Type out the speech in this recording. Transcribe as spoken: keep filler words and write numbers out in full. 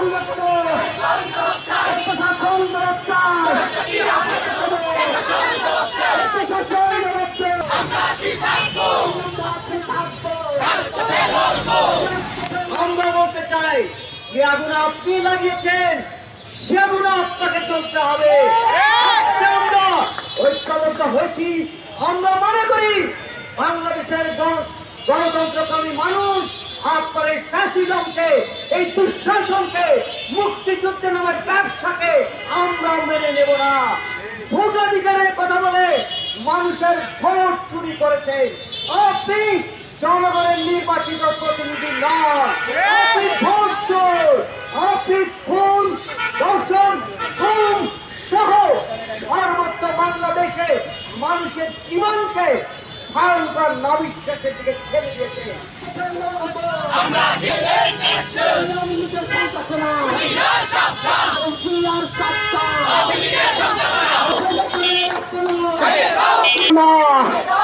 আমরা বলতে চাই যে আগুন আপনি লাগিয়েছেন সে আগুন আপনাকে চলতে হবে। আজকে আমরা ঐক্যবদ্ধ হয়েছি। আমরা মনে করি বাংলাদেশের গণতন্ত্রকামী মানুষ আপনার এই ফ্যাসিজমকে, এই দুঃশাসনকে, মুক্তিযুদ্ধে নামের ব্যবসাকে আমরা মেনে নেব না। ভোটাধিকারের কথা বলে মানুষের ভোট চুরি করেছে। আপনি জনগণের নির্বাচিত প্রতিনিধি নন, আপনি ভোট চোর, আপনি খুন, দর্শন, খুন সহ সর্বত্র বাংলাদেশে মানুষের জীবনকে ভয়ঙ্কর নাবিশ্বাসের দিকে ঠেলে দিয়েছে। আমরা ছিলেন অ্যাকশন আওয়ামীলীগের সন্ত্রাসীরা হুঁশিয়ার সাবধান হুঁশিয়ার সাবধান আওয়ামী লীগের সন্ত্রাসীরা ছেলে করে রাখতে ফেলে দাও না